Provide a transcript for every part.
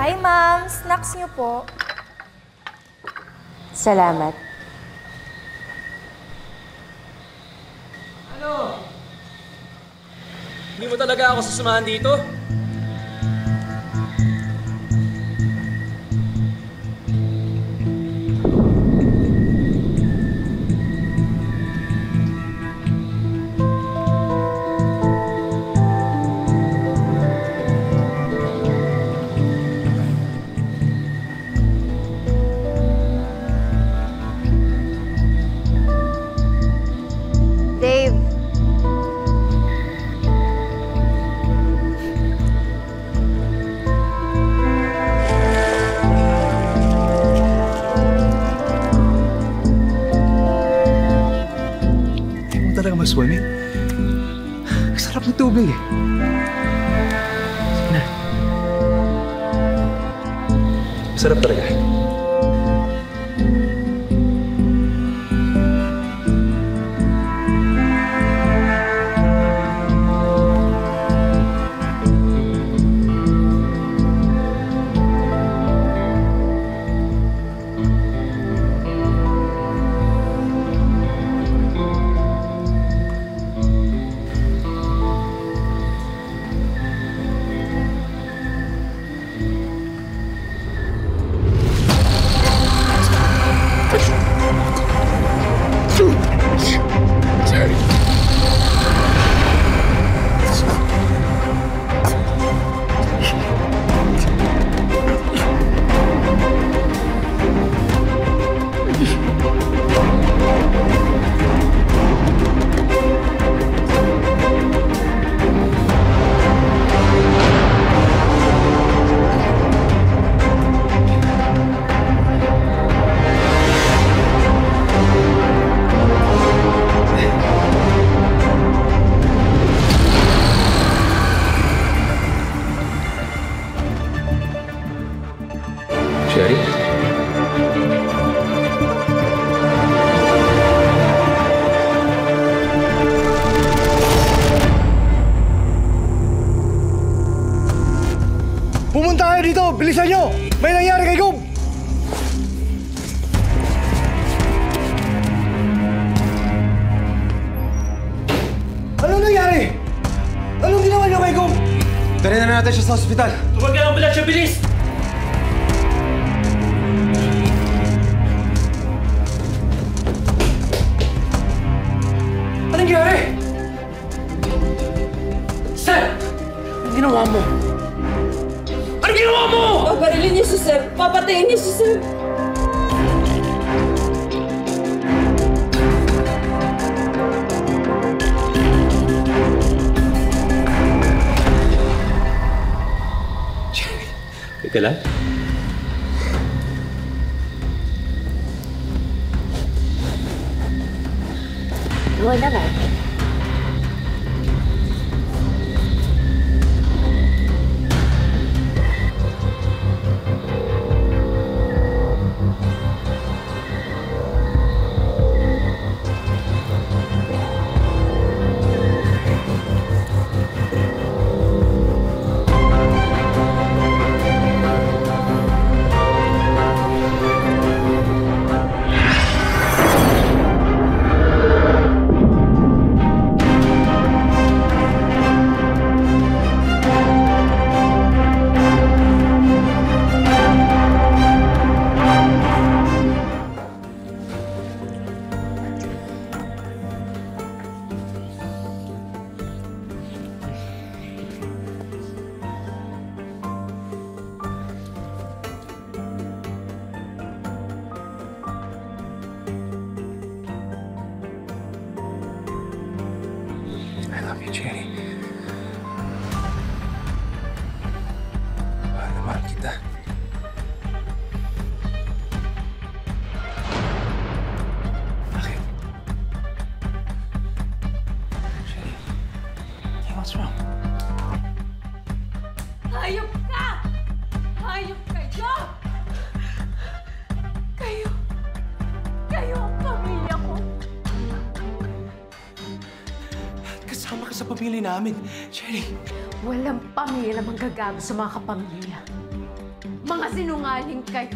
Hi, ma'am. Snacks niyo po. Salamat. Ano? Hindi mo talaga ako sasamahan dito? Dave. Hindi mo talaga mag-swimming? Ang sarap ng tubig eh. Sige na. Sarap talaga. Sherry? Pumunta kayo dito! Bilisan nyo! May nangyari kay Gob! Anong nangyari? Anong ginawa nyo kay Gob? Tara na natin siya sa ospital. Tuwag ka ng ambulansya, bilis! Anong nangyari? Sir! Anong ginawa mo? Anong ginawa mo? Paparilin niyo si Sir. Papatayin niyo si Sir. Teka lang. Oo naman. I love you, Jenny. Mahal na mahal kita. Bakit? Jenny, hey, what's wrong? Hayop ka! Hayop kayo! Kayo ang pamilya ko. Kasama ka sa pamilya namin. Jenny! Walang pamilya na manggagago sa mga kapamilya. Mga sinungaling kayo.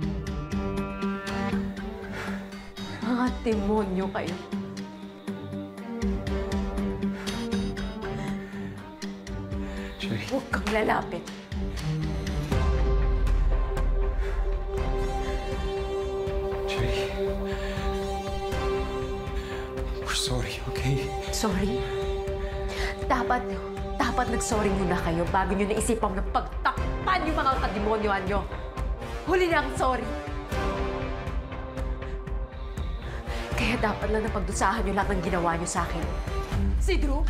Mga demonyo kayo. Cherry. Huwag kang lalapit. Cherry. We're sorry, okay? Sorry? Dapat nag-sorry muna kayo bago nyo naisipan na pagtakpan yung mga kademonyoan nyo. Huli na ang sorry. Kaya dapat lang napagdusahan nyo lahat ng ginawa nyo sa akin. Si Drew,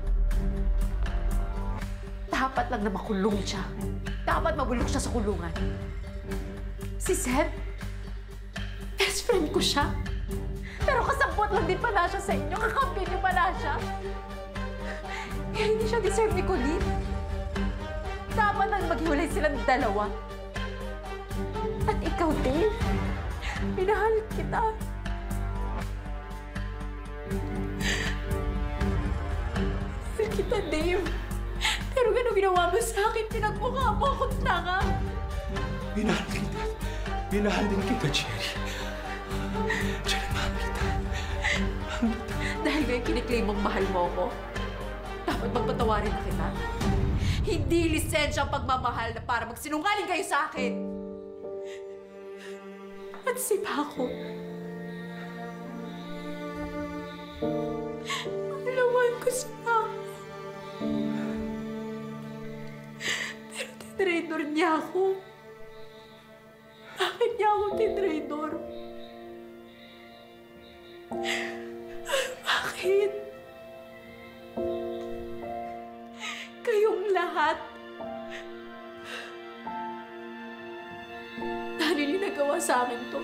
dapat lang na makulong siya. Dapat mabulok siya sa kulungan. Si Seb, best friend ko siya. Pero kasabot lang din pala siya sa inyo. Kakampi niyo pala siya. Kaya hindi siya deserve ni Colleen. Dapat lang maghiwalay silang dalawa. At ikaw, Dave, minahal kita. Mahal kita, Dave. Pero gano'n ginawa mo sa akin, pinagmukha mo akong tanga. Minahal kita. Minahal din kita, Cherry. Cherry, mahal kita. Dahil ngayon kiniklaim mong mahal mo ako, dapat magpatawarin na kita. Hindi lisensya ang pagmamahal na para magsinungaling kayo sa akin. At si Paco, malawan ko si Paco. Pero tinraidor niya ako. Bakit niya ako tinraidor? Bakit? Kayong lahat. Dahil yung nagawa sa akin to.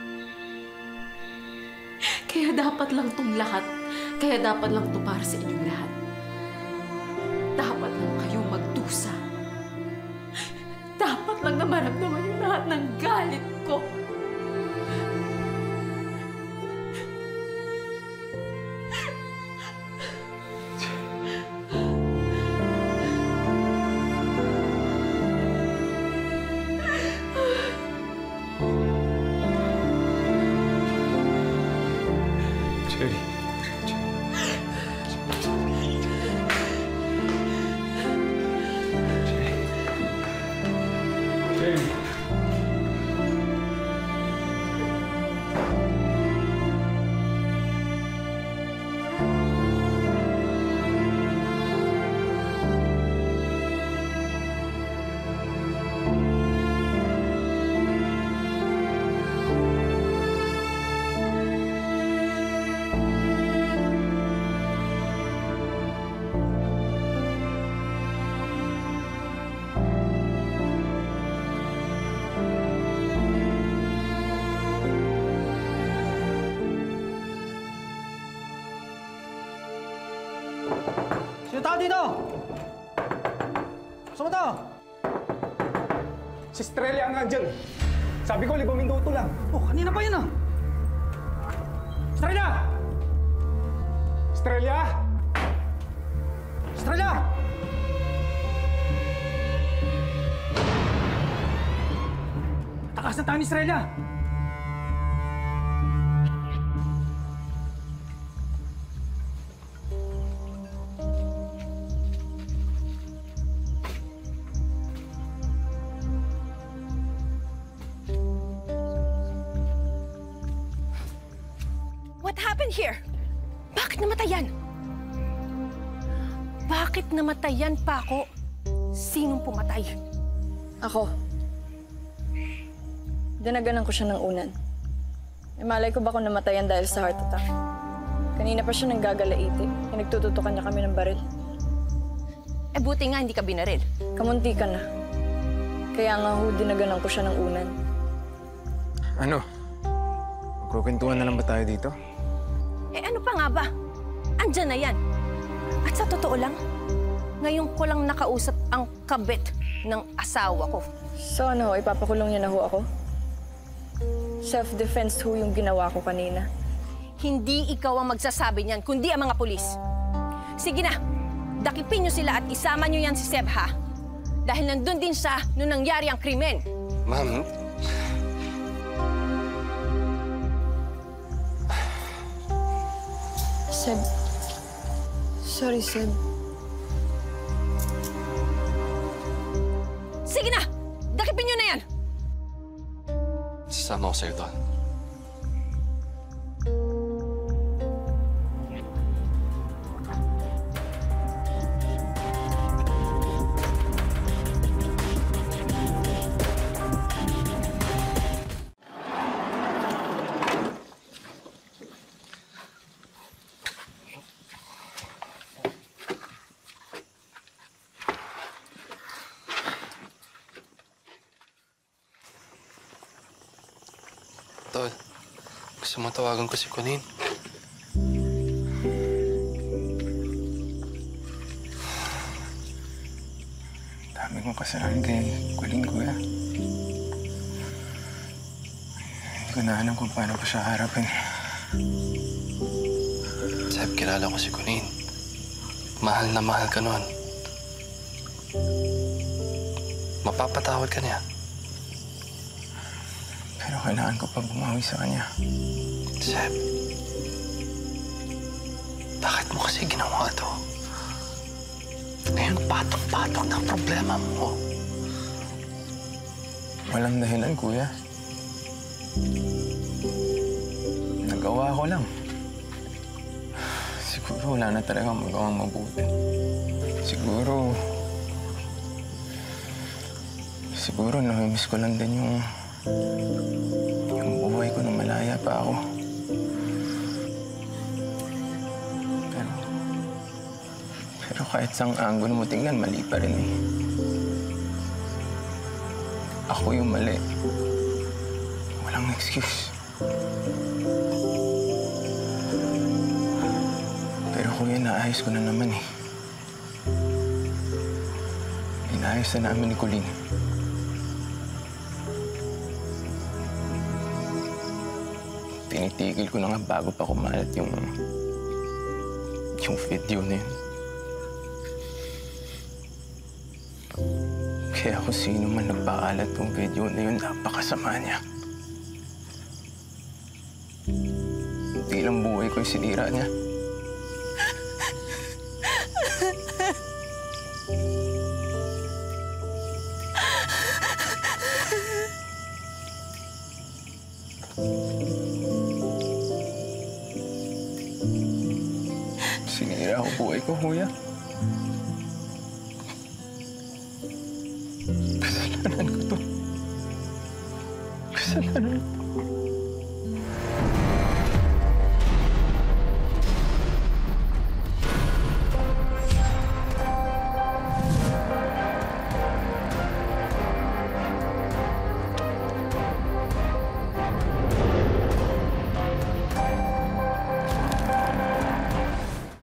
Kaya dapat lang tong lahat. Kaya dapat lang to para sa inyong lahat. Dapat lang kayong magdusa. Dapat lang na maramdaman yung lahat ng galit ko. Cherry. Cherry. Sino tao dito? Saan to? Si Estrella ang nandyan. Sabi ko, 5 minuto lang. Oh, kanina pa yun ah. Estrella! Estrella! Estrella! Takas na tayo ni Estrella! What happened here? Bakit namatayan? Bakit namatayan, Paco? Sinong pumatay? Ako. Dinaganan ko siya ng unan. Malay ko ba kung namatayan dahil sa heart attack? Kanina pa siya nanggagalaiti. Nagtututukan niya kami ng baril. Eh, buti nga hindi ka binaril. Kamunti ka na. Kaya nga dinaganan ko siya ng unan. Ano? Magkukwentuhan na lang ba tayo dito? Eh, ano pa nga ba? Andyan na yan. At sa totoo lang, ngayon ko lang nakausap ang kabit ng asawa ko. So ano, ipapakulong niya na ho ako? Self-defense ho yung ginawa ko kanina. Hindi ikaw ang magsasabi niyan, kundi ang mga pulis. Sige na, dakipin niyo sila at isama niyo yan si Seb, ha? Dahil nandun din siya nung nangyari ang krimen. Ma'am, Seb. Sorry, Seb. Sige na! Dakipin niyo na yan! sasama ko sa'yo doon. Tol, gusto mo tawagan ko si Colleen? Dami kong kasalanan kay Colleen, kuya. Hindi ko na alam kung paano ko siya harapin. Seb, kilala ko si Colleen. Mahal na mahal ka nun. Mapapatawad ka niya. Pero kailangan ko pa bumawi sa kanya. Seb, bakit mo kasi ginawa to? Ngayon, patok-patok na ang problema mo. Walang dahilan, kuya. Nagawa ko lang. Siguro wala na talagang magawang mabuti. Siguro namimiss ko lang din yung buhay ko nung malaya pa ako. Pero kahit sang anggulo mo tingnan, mali pa rin eh. Ako yung mali. Walang excuse. Pero kuya, naayos ko na naman eh. Inaayos na namin ni Colleen. Tinitigil ko na nga bago pa kumalat yung video na yun. Kaya kung sino man nagpakalat yung video na yun, napakasama niya. Hindi lang buhay ko yung sinira niya. Sinira ko buhay ko, kuya. Kasalanan ko to. Kasalanan ko.